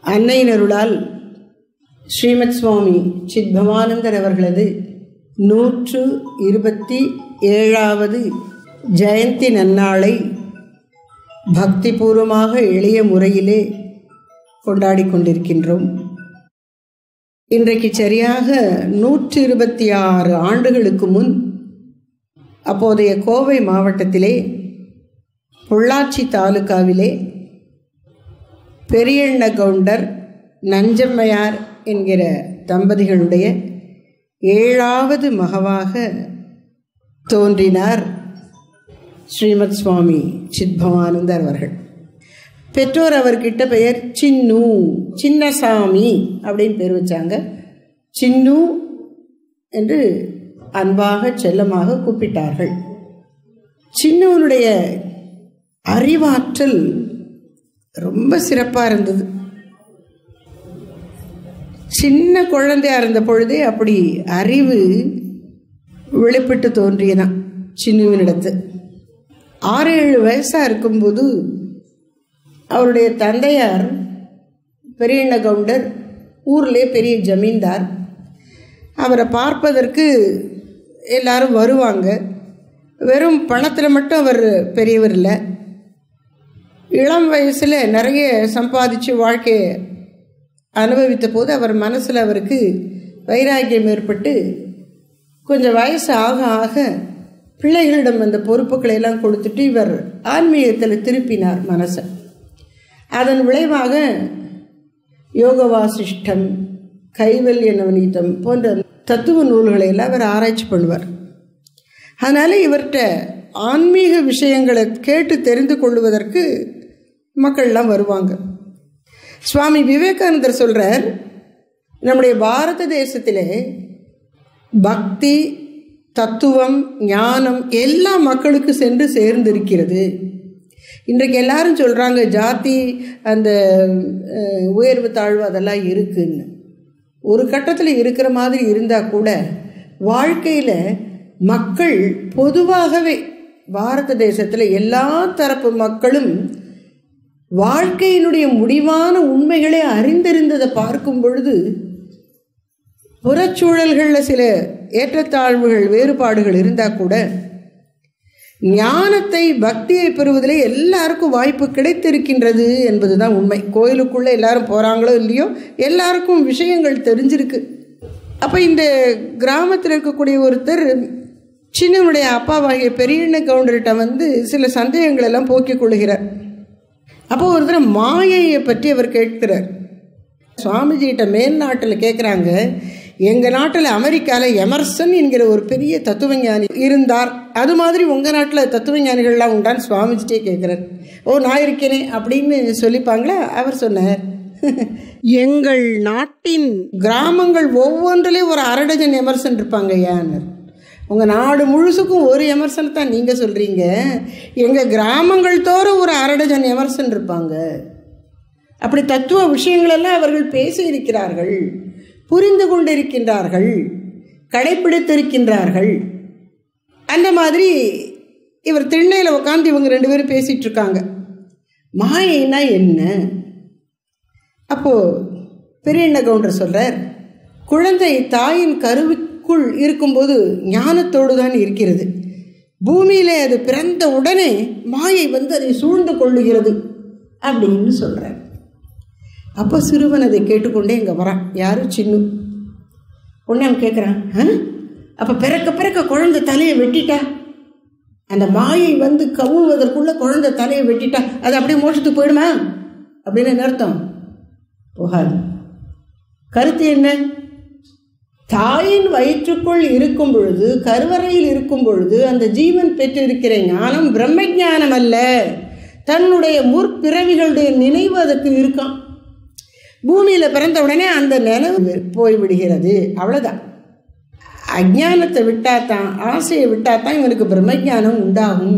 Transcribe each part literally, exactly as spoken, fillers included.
அன்னையினருளால் ஸ்ரீமத் சுவாமி சித்பவானந்தர் அவர்களது நூற்று இருபத்தி ஏழாவது ஜெயந்தி நன்னாளை பக்திபூர்வமாக எளிய முறையிலே கொண்டாடி கொண்டிருக்கின்றோம். இன்றைக்கு சரியாக நூற்றி இருபத்தி ஆறு ஆண்டுகளுக்கு முன் அப்போதைய கோவை மாவட்டத்திலே பொள்ளாச்சி தாலுகாவிலே பெரியண்ண கவுண்டர் நஞ்சம்மையார் என்கிற தம்பதிகளுடைய ஏழாவது மகவாக தோன்றினார் ஸ்ரீமத் சுவாமி சித்பவானந்தர் அவர்கள். பெற்றோர் அவர்கிட்ட பெயர் சின்னு, சின்னசாமி அப்படின்னு பேர் வச்சாங்க. சின்னு என்று அன்பாக செல்லமாக கூப்பிட்டார்கள். சின்னுவனுடைய அறிவாற்றல் ரொம்ப சிறப்பாக இருந்தது. சின்ன குழந்தையா இருந்த பொழுதே அப்படி அறிவு வெளிப்பட்டு தோன்றியதான் சின்னுவினிடத்து. ஆறு ஏழு வயசாக இருக்கும்போது அவருடைய தந்தையார் பெரியண்ண கவுண்டர் ஊரிலே பெரிய ஜமீன்தார். அவரை பார்ப்பதற்கு எல்லாரும் வருவாங்க. வெறும் பணத்தில் மட்டும் அவர் பெரியவர் இல்லை. இளம் வயசில் நிறைய சம்பாதிச்சு வாழ்க்கையை அனுபவித்த போது அவர் மனசில் அவருக்கு வைராக்கியம் ஏற்பட்டு கொஞ்சம் வயசு ஆக ஆக பிள்ளைகளிடம் அந்த பொறுப்புகளை எல்லாம் கொடுத்துட்டு இவர் ஆன்மீகத்தில் திருப்பினார் மனசை. அதன் விளைவாக யோக வாசிஷ்டம், கைவல்ய நவநீதம் போன்ற தத்துவ நூல்களை எல்லாம் அவர் ஆராய்ச்சி பண்ணுவார். அதனால் இவர்கிட்ட ஆன்மீக விஷயங்களை கேட்டு தெரிந்து கொள்வதற்கு மக்கள்லாம் வருவாங்க. சுவாமி விவேகானந்தர் சொல்கிறார், நம்முடைய பாரத தேசத்திலே பக்தி, தத்துவம், ஞானம் எல்லாம் மக்களுக்கு சென்று சேர்ந்திருக்கிறது. இன்றைக்கு எல்லாரும் சொல்கிறாங்க ஜாதி, அந்த உயர்வு தாழ்வு அதெல்லாம் இருக்குன்னு. ஒரு கட்டத்தில் இருக்கிற மாதிரி இருந்தால் கூட வாழ்க்கையில் மக்கள் பொதுவாகவே பாரத தேசத்தில் எல்லா தரப்பு மக்களும் வாழ்க்கையினுடைய முடிவான உண்மைகளை அறிந்திருந்ததை பார்க்கும் பொழுது புறச்சூழல்களில் சில ஏற்றத்தாழ்வுகள், வேறுபாடுகள் இருந்தால் கூட ஞானத்தை, பக்தியை பெறுவதில் எல்லாருக்கும் வாய்ப்பு கிடைத்திருக்கின்றது என்பது தான் உண்மை. கோயிலுக்குள்ளே எல்லாரும் போகிறாங்களோ இல்லையோ எல்லாருக்கும் விஷயங்கள் தெரிஞ்சிருக்கு. அப்போ இந்த கிராமத்தில் இருக்கக்கூடிய ஒருத்தர் சின்னனுடைய அப்பாவாகிய பெரியண்ண கவுண்டர்கிட்ட வந்து சில சந்தேகங்கள் எல்லாம் போக்கிக் கொள்கிறார். அப்போ ஒரு தடவை மாயையை பற்றி அவர் கேட்கிறார். சுவாமிஜிகிட்ட மேல் நாட்டில் கேட்குறாங்க, எங்கள் நாட்டில் அமெரிக்காவில் எமர்சன் என்கிற ஒரு பெரிய தத்துவஞானி இருந்தார், அது மாதிரி உங்கள் நாட்டில் தத்துவஞானிகள்லாம் உண்டான்னு சுவாமிஜிட்டே கேட்குறார். ஓ, நான் இருக்கேனே அப்படின்னு சொல்லிப்பாங்களா? அவர் சொன்னார், எங்கள் நாட்டின் கிராமங்கள் ஒவ்வொன்றிலையும் ஒரு அரை டஜன் எமர்சன் இருப்பாங்க. ஏன்னு உங்கள் நாடு முழுசுக்கும் ஒரு எமர்சன் தான் நீங்கள் சொல்கிறீங்க, எங்கள் கிராமங்கள் தோறும் ஒரு அரை டஜன் எமர்சன் இருப்பாங்க. அப்படி தத்துவ விஷயங்களெல்லாம் அவர்கள் பேசியிருக்கிறார்கள், புரிந்து கொண்டிருக்கின்றார்கள், கடைப்பிடித்திருக்கின்றார்கள். அந்த மாதிரி இவர் திண்ணையில் உட்காந்து இவங்க ரெண்டு பேரும் பேசிகிட்டு இருக்காங்க. மாயைனா என்ன? அப்போது பெரியண்ண கவுண்டர் சொல்கிறார், குழந்தை தாயின் கருவுக்குள் இருக்கும்போது ஞானத்தோடு தான் இருக்கிறது. பூமியிலே அது பிறந்த உடனே மாயை வந்து அதை சூழ்ந்து கொள்ளுகிறது அப்படின்னு சொல்கிறார். அப்போ சிறுவன் அதை கேட்டுக்கொண்டே இங்கே வரான். யாரும் சின்னு. உடனே அவன் கேட்குறான், அப்போ பிறக்க பிறக்க குழந்தை தலையை வெட்டிட்டா, அந்த மாயை வந்து கவுவதற்குள்ளே குழந்தை தலையை வெட்டிட்டா அது அப்படியே மோட்சத்துக்கு போயிடுமா அப்படின்னு என்ன அர்த்தம்? போகாது. கருத்து என்ன? தாயின் வயிற்றுக்குள் இருக்கும் பொழுது, கருவறையில் இருக்கும் பொழுது அந்த ஜீவன் பெற்றிருக்கிற ஞானம் பிரம்ம ஞானம் அல்ல, தன்னுடைய முற்பிறவிகளுடைய நினைவு அதுக்கு இருக்கான். பூமியில் பிறந்த உடனே அந்த நினைவு போய்விடுகிறது, அவ்வளோதான். அஜானத்தை விட்டாத்தான், ஆசையை விட்டாத்தான் இவனுக்கு பிரம்மஞானம் உண்டாகும்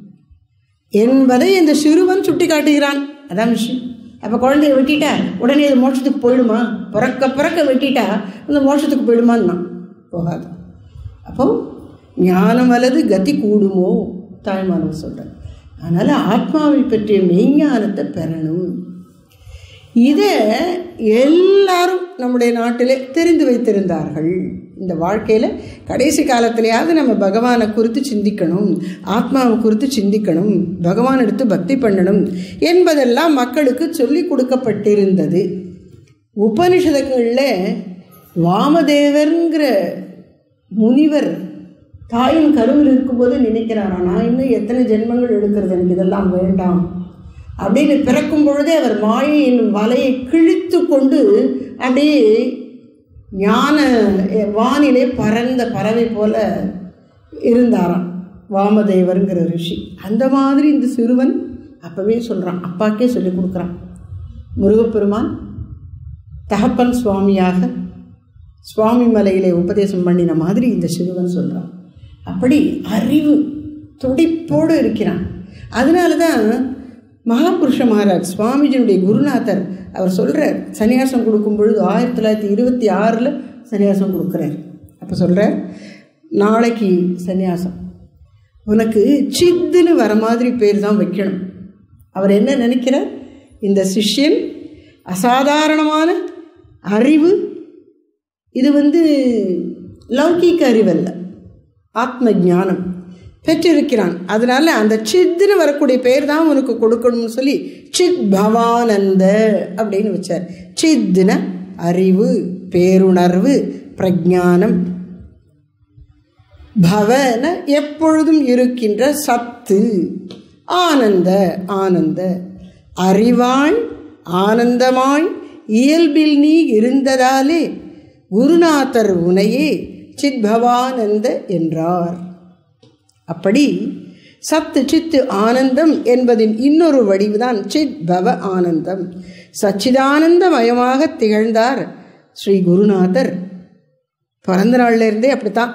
என்பதை இந்த சிறுவன் சுட்டி காட்டுகிறான். அதான் விஷயம். அப்போ குழந்தைய வெட்டிட்டா உடனே அது மோட்சத்துக்கு போயிடுமா? பிறக்க பிறக்க வெட்டிட்டா அந்த மோட்சத்துக்கு போயிடுமான்னா போகாது. அப்போ ஞானம் அல்லது கதி கூடுமோ தாய்மானவர் சொல்கிறார். அதனால் ஆத்மாவை பற்றிய மெய்ஞானத்தை பெறணும். இதை எல்லாரும் நம்முடைய நாட்டிலே தெரிந்து வைத்திருந்தார்கள். இந்த வாழ்க்கையில் கடைசி காலத்திலேயாவது நம்ம பகவானை குறித்து சிந்திக்கணும், ஆத்மாவை குறித்து சிந்திக்கணும், பகவான் எடுத்து பக்தி பண்ணணும் என்பதெல்லாம் மக்களுக்கு சொல்லி கொடுக்கப்பட்டிருந்தது. உபனிஷதங்களில் வாமதேவர்ங்கிற முனிவர் தாயின் கருவில் இருக்கும்போது நினைக்கிறாரா, நான் இன்னும் எத்தனை ஜென்மங்கள் எடுக்கிறது, எனக்கு இதெல்லாம் வேண்டாம் அப்படின்னு பிறக்கும் பொழுதே அவர் மாயையின் வலையை கிழித்து கொண்டு அப்படியே ஞான வானிலே பறந்த பறவை போல இருந்தாராம் வாமதேவருங்கிற ரிஷி. அந்த மாதிரி இந்த சிறுவன் அப்போவே சொல்கிறான், அப்பாக்கே சொல்லி கொடுக்குறான். முருகப்பெருமான் தகப்பன் சுவாமியாக சுவாமி மலையிலே உபதேசம் பண்ணின மாதிரி இந்த சிறுவன் சொல்கிறான். அப்படி அறிவு துடிப்போடு இருக்கிறான். அதனால தான் மகாபுருஷ மகாராஜ் சுவாமிஜியுடைய குருநாதர் அவர் சொல்கிறார், சன்னியாசம் கொடுக்கும் பொழுது ஆயிரத்தி தொள்ளாயிரத்தி இருபத்தி ஆறில் சன்னியாசம் கொடுக்குறார். அப்போ சொல்கிறார், நாளைக்கு சன்னியாசம் உனக்கு சித்துன்னு வர மாதிரி பேர் தான் வைக்கணும். அவர் என்ன நினைக்கிறார், இந்த சிஷ்யன் அசாதாரணமான அறிவு, இது வந்து லௌகீக அறிவல்ல, ஆத்ம ஞானம் பெற்றிருக்கிறான். அதனால அந்த சித்துன்னு வரக்கூடிய பேர் தான் உனக்கு கொடுக்கணும்னு சொல்லி சித் பவானந்த அப்படின்னு வச்சார். சித்துன அறிவு, பேருணர்வு, பிரஜானம், பவன எப்பொழுதும் இருக்கின்ற சத்து, ஆனந்த ஆனந்த அறிவாய் ஆனந்தமாய் இயல்பில் நீ இருந்ததாலே குருநாதர் உனையே சித்பவானந்த என்றார். அப்படி சத்து சித்து ஆனந்தம் என்பதின் இன்னொரு வடிவுதான் சித் பவ ஆனந்தம். சச்சிதானந்தமயமாக திகழ்ந்தார் ஸ்ரீ குருநாதர். பிறந்த நாள்லேருந்தே அப்படித்தான்.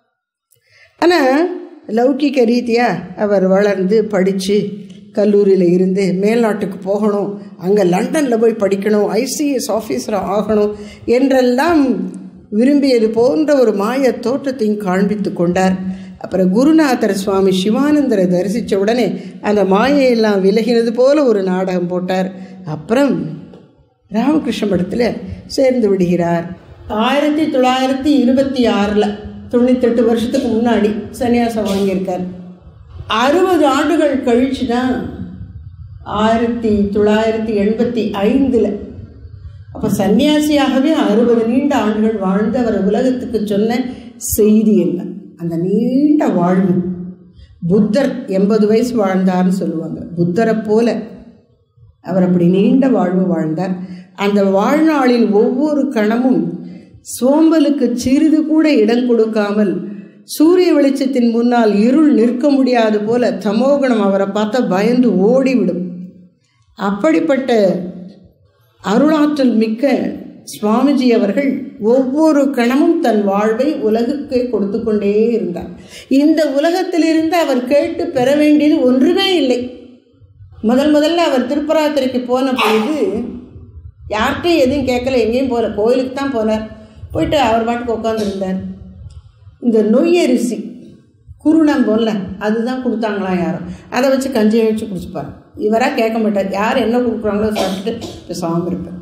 ஆனால் லௌகிக ரீதியாக அவர் வளர்ந்து படித்து கல்லூரியில் இருந்து மேல்நாட்டுக்கு போகணும், அங்கே லண்டனில் போய் படிக்கணும், ஐசிஎஸ் ஆஃபீஸராக ஆகணும் என்றெல்லாம் விரும்பியது போன்ற ஒரு மாய தோற்றத்தையும் காண்பித்து கொண்டார். அப்புறம் குருநாதர் சுவாமி சிவானந்தரை தரிசித்த உடனே அந்த மாயையெல்லாம் விலகினது போல ஒரு நாடகம் போட்டார். அப்புறம் ராமகிருஷ்ண மடத்தில் சேர்ந்து விடுகிறார். ஆயிரத்தி தொள்ளாயிரத்தி இருபத்தி ஆறில் தொண்ணூத்தெட்டு வருஷத்துக்கு முன்னாடி சன்னியாசம் வாங்கியிருக்கார். அறுபது ஆண்டுகள் கழிச்சு தான் ஆயிரத்தி தொள்ளாயிரத்தி எண்பத்தி ஐந்தில் அப்போ சன்னியாசியாகவே அறுபது நீண்ட ஆண்டுகள் வாழ்ந்து அவர் உலகத்துக்கு சொன்ன செய்தி என்ன, அந்த நீண்ட வாழ்வு. புத்தர் எண்பது வயசு வாழ்ந்தார்னு சொல்லுவாங்க. புத்தரை போல அவர் அப்படி நீண்ட வாழ்வு வாழ்ந்தார். அந்த வாழ்நாளில் ஒவ்வொரு கணமும் சோம்பலுக்கு சிறிது கூட இடம் கொடுக்காமல் சூரிய வெளிச்சத்தின் முன்னால் இருள் நிற்க முடியாது போல தமோகுணம் அவரை பார்த்தா பயந்து ஓடிவிடும். அப்படிப்பட்ட அருளாற்றல் மிக்க சுவாமிஜி அவர்கள் ஒவ்வொரு கணமும் தன் வாழ்வை உலகுக்கு கொடுத்து கொண்டே இருந்தார். இந்த உலகத்திலிருந்து அவர் கேட்டு பெற வேண்டியது ஒன்றுமே இல்லை. முதல் முதல்ல அவர் திருப்பராத்திரிக்கு போன பொழுது யார்கிட்டையும் எதுவும் கேட்கல, எங்கேயும் போகல, கோயிலுக்கு தான் போனார். போயிட்டு அவர் பாட்டுக்கு உட்காந்துருந்தார். இந்த நொய்யரிசி குருணம் போல அதுதான் கொடுத்தாங்களாம் யாரும், அதை வச்சு கஞ்சியை வச்சு குடிச்சுப்பார். இவராக கேட்க மாட்டார், யார் என்ன கொடுக்குறாங்களோ சாப்பிட்டுட்டு பேசாமல் இருப்பார்.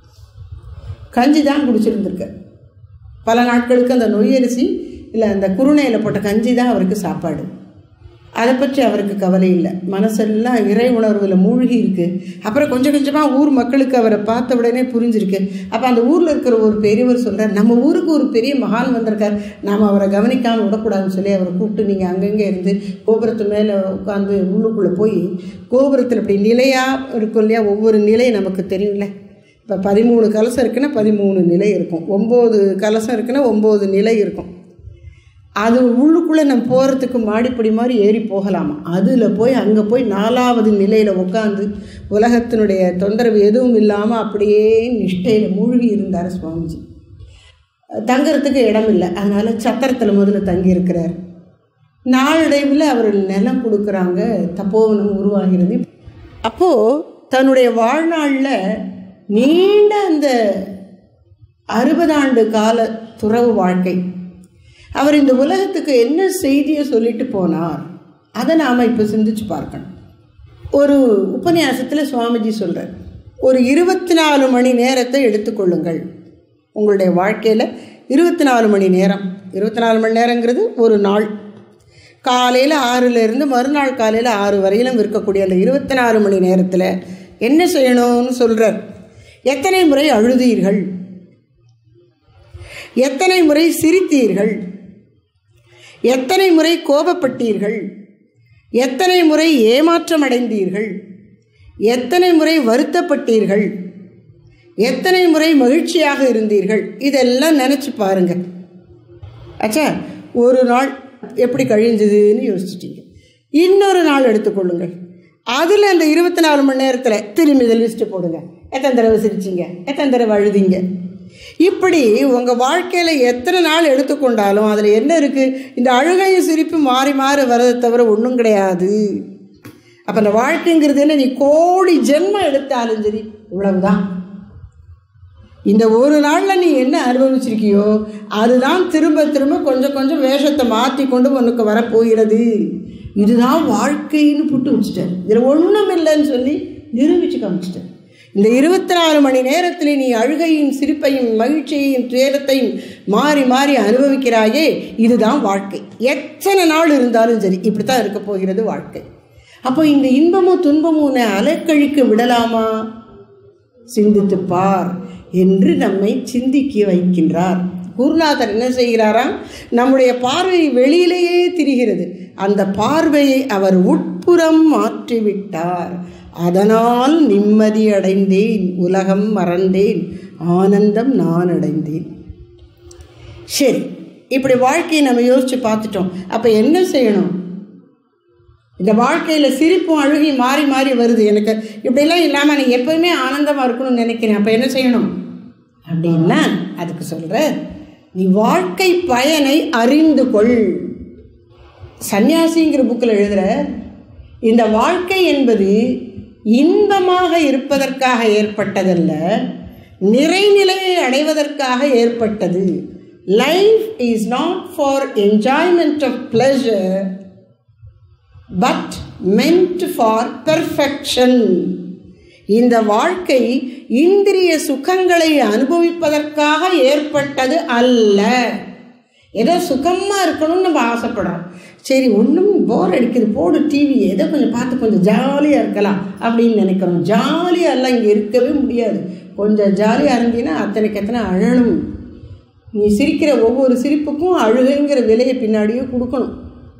கஞ்சி தான் குடிச்சிருந்துருக்க பல நாட்களுக்கு. அந்த நொய்யரிசி இல்லை அந்த குருணையில் போட்ட கஞ்சி தான் அவருக்கு சாப்பாடு. அதை பற்றி அவருக்கு கவலை இல்லை. மனசெல்லாம் இறை உணர்வில் மூழ்கி இருக்குது. அப்புறம் கொஞ்சம் கொஞ்சமாக ஊர் மக்களுக்கு அவரை பார்த்த உடனே புரிஞ்சிருக்கு. அப்போ அந்த ஊரில் இருக்கிற ஒரு பெரியவர் சொல்கிறார், நம்ம ஊருக்கு ஒரு பெரிய மகான் வந்திருக்கார், நாம் அவரை கவனிக்காமல் விடக்கூடாதுன்னு சொல்லி அவரை கூப்பிட்டு நீங்கள் அங்கங்கே இருந்து கோபுரத்து மேலே உட்காந்து உள்ளுக்குள்ளே போய் கோபுரத்தில் இப்படி நிலையாக இருக்கும் இல்லையா, ஒவ்வொரு நிலை நமக்கு தெரியும்ல. இப்போ பதிமூணு கலசம் இருக்குன்னா பதிமூணு நிலை இருக்கும், ஒம்பது கலசம் இருக்குன்னா ஒம்பது நிலை இருக்கும். அது உள்ளுக்குள்ளே நம்ம போகிறதுக்கு மாடிப்படி மாதிரி ஏறி போகலாமா, அதில் போய் அங்கே போய் நாலாவது நிலையில் உட்காந்து உலகத்தினுடைய தொந்தரவு எதுவும் இல்லாமல் அப்படியே நிஷ்டையில் மூழ்கி இருந்தார் சுவாமிஜி. தங்கிறதுக்கு இடம் இல்லை, அதனால் சத்திரத்தில் முதல்ல தங்கியிருக்கிறார். நாளடைவில் அவர் நிலம் கொடுக்குறாங்க, தப்போவனம் உருவாகிறது. அப்போது தன்னுடைய வாழ்நாளில் நீண்ட அந்த அறுபது ஆண்டு கால துறவு வாழ்க்கை, அவர் இந்த உலகத்துக்கு என்ன செய்தியை சொல்லிட்டு போனார், அதை நாம் இப்போ சிந்திச்சு பார்க்கணும். ஒரு உபன்யாசத்தில் சுவாமிஜி சொல்கிறார், ஒரு இருபத்தி நாலு மணி நேரத்தை எடுத்துக்கொள்ளுங்கள். உங்களுடைய வாழ்க்கையில் இருபத்தி நாலு மணி நேரம், இருபத்தி நாலு மணி நேரங்கிறது ஒரு நாள். காலையில் ஆறுலேருந்து மறுநாள் காலையில் ஆறு வரையிலும் இருக்கக்கூடிய அந்த இருபத்தி நாலு மணி நேரத்தில் என்ன செய்யணும்னு சொல்கிறார். எத்தனை முறை அழுதீர்கள், எத்தனை முறை சிரித்தீர்கள், எத்தனை முறை கோபப்பட்டீர்கள், எத்தனை முறை ஏமாற்றம் அடைந்தீர்கள், எத்தனை முறை வருத்தப்பட்டீர்கள், எத்தனை முறை மகிழ்ச்சியாக இருந்தீர்கள், இதெல்லாம் நினச்சி பாருங்கள். ஆச்சா, ஒரு நாள் எப்படி கழிஞ்சதுன்னு யோசிச்சிட்டீங்க. இன்னொரு நாள் எடுத்துக்கொள்ளுங்கள். அதில் அந்த இருபத்தி நாலு மணி நேரத்தில் திரும்பி இதை லிஸ்ட்டு போடுங்க. எத்தனை தடவை சிரிச்சிங்க, எத்தனை தடவை அழுதிங்க. இப்படி உங்கள் வாழ்க்கையில் எத்தனை நாள் எடுத்துக்கொண்டாலும் அதில் என்ன இருக்குது? இந்த அழுகையும் சிரிப்பு மாறி மாறி வர்றதை தவிர ஒன்றும் கிடையாது. அப்போ அந்த வாழ்க்கைங்கிறது என்ன? நீ கோடி ஜென்மம் எடுத்தாலும் சரி இவ்வளவுதான். இந்த ஒரு நாளில் நீ என்ன அனுபவிச்சிருக்கியோ அதுதான் திரும்ப திரும்ப கொஞ்சம் கொஞ்சம் வேஷத்தை மாற்றி கொண்டு உனக்கு வரப்போகிறது. இதுதான் வாழ்க்கைன்னு புட்டு வச்சுட்டார். இதில் ஒன்றும் இல்லைன்னு சொல்லி நிரூபித்து காமிச்சிட்டார். இந்த இருபத்தி நாலு மணி நேரத்தில் நீ அழுகையும் சிரிப்பையும் மகிழ்ச்சியையும் துயரத்தையும் மாறி மாறி அனுபவிக்கிறாயே, இதுதான் வாழ்க்கை. எத்தனை நாள் இருந்தாலும் சரி இப்படி தான் இருக்க போகிறது வாழ்க்கை. அப்போ இந்த இன்பமும் துன்பமும் அலைக்கழிக்க விடலாமா? சிந்தித்து பார் என்று நம்மை சிந்திக்க வைக்கின்றார். குருநாதர் என்ன செய்கிறாராம்? நம்முடைய பார்வை வெளியிலேயே திரிகிறது. அந்த பார்வையை அவர் உட்புறம் மாற்றிவிட்டார். அதனால் நிம்மதி அடைந்தேன், உலகம் மறந்தேன், ஆனந்தம் நான் அடைந்தேன். சரி, இப்படி வாழ்க்கையை நம்ம யோசித்து பார்த்துட்டோம். அப்போ என்ன செய்யணும்? இந்த வாழ்க்கையில் சிரிப்பும் அழுகி மாறி மாறி வருது. எனக்கு இப்படிலாம் இல்லாமல் நான் எப்போயுமே ஆனந்தமாக இருக்கணும்னு நினைக்கிறேன். அப்போ என்ன செய்யணும் அப்படின்னா அதுக்கு சொல்கிற, நீ வாழ்க்கை பயனை அறிந்து கொள். சன்னியாசிங்கிற புக்கில் எழுதுகிற, இந்த வாழ்க்கை என்பது இன்பமாக இருப்பதற்காக ஏற்பட்டதல்ல, நிறைநிலையை அடைவதற்காக ஏற்பட்டது. Life is not for enjoyment of pleasure but meant for perfection. இந்த வாழ்க்கை இந்திரிய சுகங்களை அனுபவிப்பதற்காக ஏற்பட்டது அல்ல. ஏதோ சுகமாக இருக்கணும்னு நம்ம ஆசைப்படுறோம். சரி, ஒன்றும் போர் அடிக்குது, போடு டிவி, ஏதோ கொஞ்சம் பார்த்து கொஞ்சம் ஜாலியாக இருக்கலாம் அப்படின்னு நினைக்கிறோம். ஜாலியாக எல்லாம் இங்கே இருக்கவே முடியாது. கொஞ்சம் ஜாலியாக இருந்தீங்கன்னா அத்தனைக்கு எத்தனை அழணும். நீ சிரிக்கிற ஒவ்வொரு சிரிப்புக்கும் அழுகைங்கிற விலையை பின்னாடியே கொடுக்கணும்.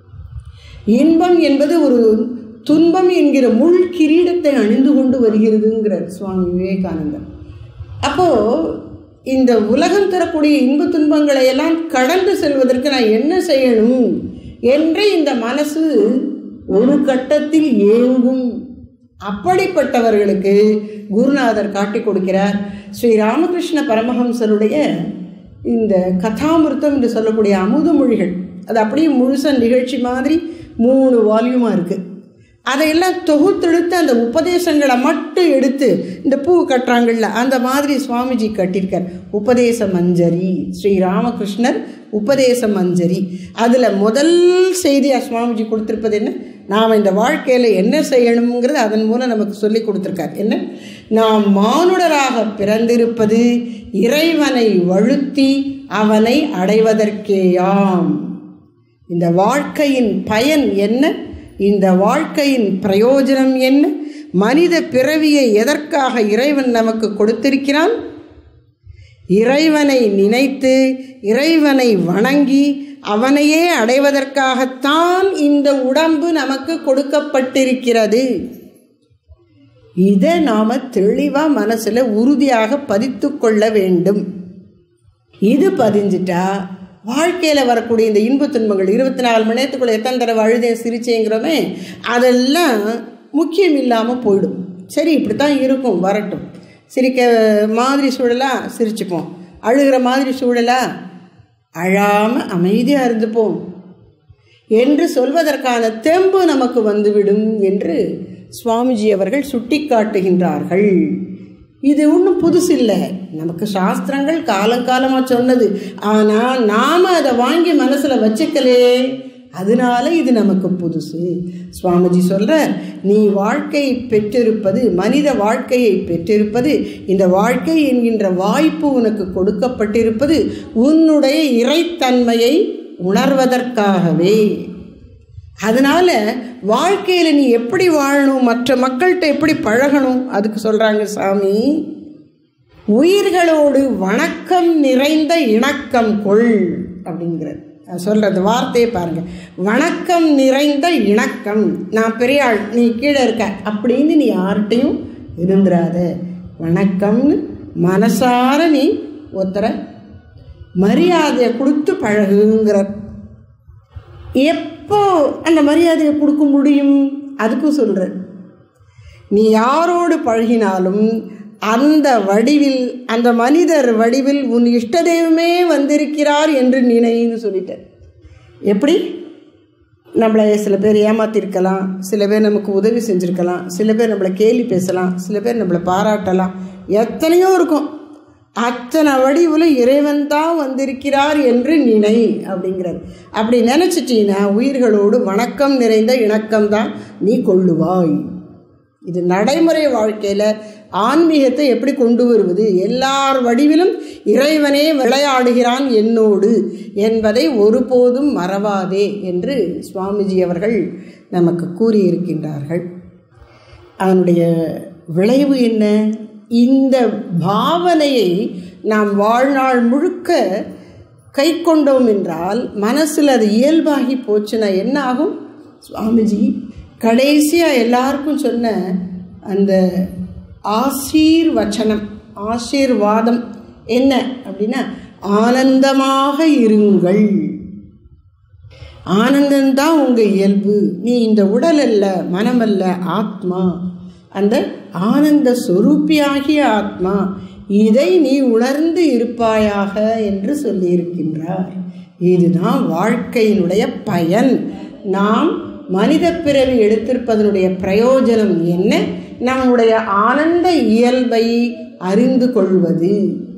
இன்பம் என்பது ஒரு துன்பம் என்கிற முள் கிரீடத்தை அணிந்து கொண்டு வருகிறதுங்கிறார் சுவாமி விவேகானந்தர். அப்போது இந்த உலகம் தரக்கூடிய இன்ப துன்பங்களை எல்லாம் கடந்து செல்வதற்கு நான் என்ன செய்யணும் என்று இந்த மனசு ஒரு கட்டத்தில் ஏங்கும். அப்படிப்பட்டவர்களுக்கு குருநாதர் காட்டி கொடுக்கிறார். ஸ்ரீ ராமகிருஷ்ண பரமஹம்சருடைய இந்த கதாமிருத்தம் என்று சொல்லக்கூடிய அமுத மொழிகள், அது அப்படியே முழுச நிகழ்ச்சி மாதிரி மூணு வால்யூமாக இருக்குது. அதையெல்லாம் தொகுத்தெடுத்து அந்த உபதேசங்களை மட்டும் எடுத்து இந்த பூ கட்டுறாங்கள்ல அந்த மாதிரி சுவாமிஜி கட்டியிருக்கார். உபதேச மஞ்சரி, ஸ்ரீ ராமகிருஷ்ணர் உபதேச மஞ்சரி. அதில் முதல் செய்தியாக சுவாமிஜி கொடுத்துருப்பது என்ன? நாம் இந்த வாழ்க்கையில் என்ன செய்யணுங்கிறது அதன் மூலம் நமக்கு சொல்லி கொடுத்துருக்கார். என்ன? நாம் மானுடராக பிறந்திருப்பது இறைவனை வழுத்தி அவனை அடைவதற்கேயாம். இந்த வாழ்க்கையின் பயன் என்ன? இந்த வாழ்க்கையின் பிரயோஜனம் என்ன? மனித பிறவியை எதற்காக இறைவன் நமக்கு கொடுத்திருக்கிறான்? இறைவனை நினைத்து இறைவனை வணங்கி அவனையே அடைவதற்காகத்தான் இந்த உடம்பு நமக்கு கொடுக்கப்பட்டிருக்கிறது. இதை நாம் தெளிவாக மனசில் உறுதியாக பதித்து கொள்ள வேண்டும். இது பதிஞ்சிட்டா வாழ்க்கையில் வரக்கூடிய இந்த இன்ப துன்பங்கள் இருபத்தி நாலு மணி நேரத்துக்குள்ளே எத்தனை தடவை அழுதேன் சிரிச்சேங்கிறோமே அதெல்லாம் முக்கியம் இல்லாமல் போயிடும். சரி, இப்படி தான் இருக்கும், வரட்டும். சிரிக்க மாதிரி சூழலாக சிரிச்சுப்போம், அழுகிற மாதிரி சூழலாக அழாமல் அமைதியாக இருந்துப்போம் என்று சொல்வதற்கான தெம்பு நமக்கு வந்துவிடும் என்று சுவாமிஜி அவர்கள் சுட்டி காட்டுகின்றார்கள். இது ஒன்றும் புதுசு இல்லை, நமக்கு சாஸ்திரங்கள் காலங்காலமாக சொன்னது. ஆனால் நாம் அதை வாங்கி மனசில் வச்சுக்கலே, அதனால இது நமக்கு புதுசு. சுவாமிஜி சொல்கிறார், நீ வாழ்க்கையை பெற்றிருப்பது, மனித வாழ்க்கையை பெற்றிருப்பது, இந்த வாழ்க்கை என்கின்ற வாய்ப்பு உனக்கு கொடுக்கப்பட்டிருப்பது உன்னுடைய இறைத்தன்மையை உணர்வதற்காகவே. அதனால் வாழ்க்கையில் நீ எப்படி வாழணும், மற்ற மக்கள்கிட்ட எப்படி பழகணும், அதுக்கு சொல்கிறாங்க சாமி, உயிர்களோடு வணக்கம் நிறைந்த இணக்கம் கொள் அப்படிங்கிறது. சொல்கிறது வார்த்தையை பாருங்கள், வணக்கம் நிறைந்த இணக்கம். நான் பெரிய ஆள், நீ கீழே இருக்க அப்படின்னு நீ யார்கிட்டையும் இருந்துராத. வணக்கம்னு மனசார நீ ஒருத்தரை மரியாதையை கொடுத்து பழகுங்கிறார். எப்போ அந்த மரியாதையை கொடுக்க முடியும் அதுக்கும் சொல்கிறார். நீ யாரோடு பழகினாலும் அந்த வடிவில், அந்த மனிதர் வடிவில் உன் இஷ்ட தெய்வமே வந்திருக்கிறார் என்று நினைன்னு சொல்லிட்டார். எப்படி? நம்மளை சில பேர் ஏமாற்றிருக்கலாம், சில பேர் நமக்கு உதவி செஞ்சுருக்கலாம், சில பேர் நம்மளை கேலி பேசலாம், சில பேர் நம்மளை பாராட்டலாம், எத்தனையோ இருக்கும். அத்தனை வடிவில் இறைவன் தான் வந்திருக்கிறார் என்று நினை அப்படிங்கிறார். அப்படி நினச்சிட்டீங்கன்னா உயிர்களோடு வணக்கம் நிறைந்த இணக்கம்தான் நீ கொள்ளுவாய். இது நடைமுறை வாழ்க்கையில் ஆன்மீகத்தை எப்படி கொண்டு வருவது? எல்லார் வடிவிலும் இறைவனே விளையாடுகிறான் என்னோடு என்பதை ஒருபோதும் மறவாதே என்று சுவாமிஜி அவர்கள் நமக்கு கூறியிருக்கின்றார்கள். அதனுடைய விளைவு என்ன? இந்த பாவனையை நாம் வாழ்நாள் முழுக்க கை கொண்டோம் என்றால் மனசில் அது இயல்பாகி போச்சுன்னா என்ன ஆகும்? சுவாமிஜி கடைசியாக எல்லாருக்கும் சொன்ன அந்த ஆசீர்வச்சனம், ஆசீர்வாதம் என்ன அப்படின்னா, ஆனந்தமாக இருங்கள். ஆனந்தம்தான் உங்கள் இயல்பு. நீ இந்த உடல் அல்ல, மனமல்ல, ஆத்மா. அந்த ஆனந்த சொரூப்பியாகிய ஆத்மா, இதை நீ உணர்ந்து இருப்பாயாக என்று சொல்லியிருக்கின்றார். இதுதான் வாழ்க்கையினுடைய பயன். நாம் மனித பிறவி எடுத்திருப்பதனுடைய பிரயோஜனம் என்ன? நம்முடைய ஆனந்த இயல்பை அறிந்து கொள்வது.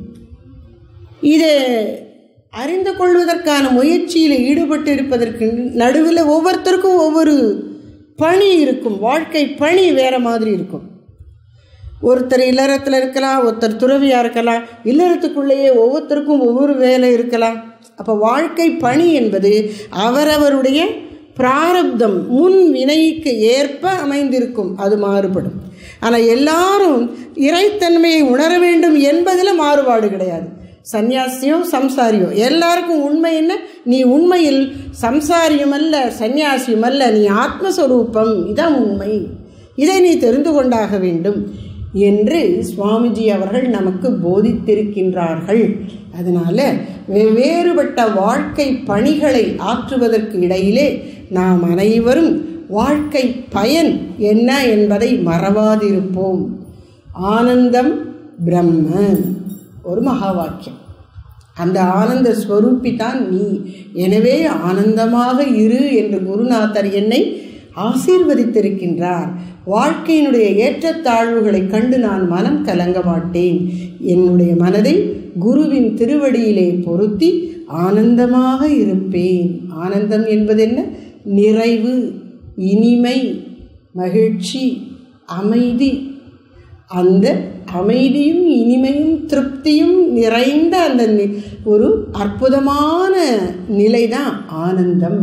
இதை அறிந்து கொள்வதற்கான முயற்சியில் ஈடுபட்டு இருப்பதற்கு நடுவில் ஒவ்வொருத்தருக்கும் ஒவ்வொரு பணி இருக்கும். வாழ்க்கை பணி வேறு மாதிரி இருக்கும். ஒருத்தர் இல்லறத்தில் இருக்கலாம், ஒருத்தர் துறவியாக இருக்கலாம், இல்லறத்துக்குள்ளேயே ஒவ்வொருத்தருக்கும் ஒவ்வொரு வேலை இருக்கலாம். அப்போ வாழ்க்கை பணி என்பது அவரவருடைய பிராரப்தம், முன் வினைக்கு ஏற்ப அமைந்திருக்கும். அது மாறுபடும். ஆனால் எல்லாரும் இறைத்தன்மையை உணர வேண்டும் என்பதில் மாறுபாடு கிடையாது. சன்னியாசியோ சம்சாரியோ எல்லாருக்கும் உண்மை என்ன? நீ உண்மையில் சம்சாரியும் அல்ல, சன்னியாசியும் அல்ல, நீ ஆத்மஸ்வரூபம். இதான் உண்மை. இதை நீ தெரிந்து கொண்டாக வேண்டும் என்று சுவாமிஜி அவர்கள் நமக்கு போதித்திருக்கின்றார்கள். அதனால் வெவ்வேறுபட்ட வாழ்க்கை பணிகளை ஆற்றுவதற்கு இடையிலே நாம் அனைவரும் வாழ்க்கை பயன் என்ன என்பதை மறவாதிருப்போம். ஆனந்தம் பிரம்ம ஒரு மகா வாக்கியம். அந்த ஆனந்த ஸ்வரூபி தான் நீ. எனவே ஆனந்தமாக இரு என்று குருநாதர் என்னை ஆசீர்வதித்திருக்கின்றார். வாழ்க்கையினுடைய ஏற்றத்தாழ்வுகளை கண்டு நான் மனம் கலங்க மாட்டேன். என்னுடைய மனதை குருவின் திருவடியிலே பொருத்தி ஆனந்தமாக இருப்பேன். ஆனந்தம் என்பது என்ன? நிறைவு, இனிமை, மகிழ்ச்சி, அமைதி. அந்த அமைதியும் இனிமையும் திருப்தியும் நிறைந்த அந்த ஒரு அற்புதமான நிலைதான் ஆனந்தம்.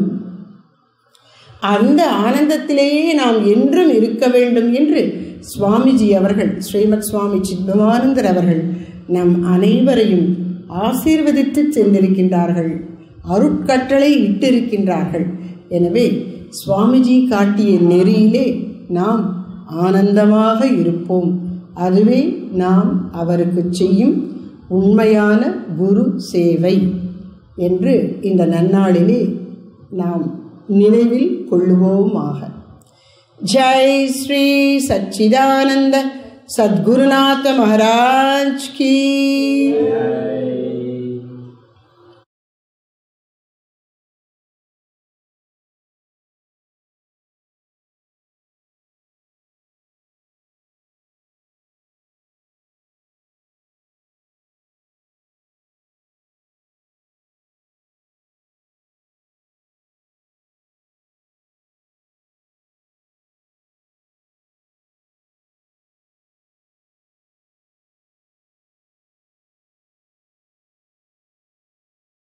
அந்த ஆனந்தத்திலேயே நாம் என்றும் இருக்க வேண்டும் என்று சுவாமிஜி அவர்கள், ஸ்ரீமத் சுவாமி சித்பவானந்தர் அவர்கள் நம் அனைவரையும் ஆசீர்வதித்து சென்றிருக்கின்றார்கள். அருட்கட்டளை இட்டிருக்கின்றார்கள். எனவே சுவாமிஜி காட்டிய நெறியிலே நாம் ஆனந்தமாக இருப்போம். அதுவே நாம் அவருக்கு செய்யும் உண்மையான குரு சேவை என்று இந்த நன்னாளிலே நாம் நினைவில் கொள்ளுவோமாக. ஜெய் ஸ்ரீ சச்சிதானந்த சத்குருநாத மகாராஜ் கி.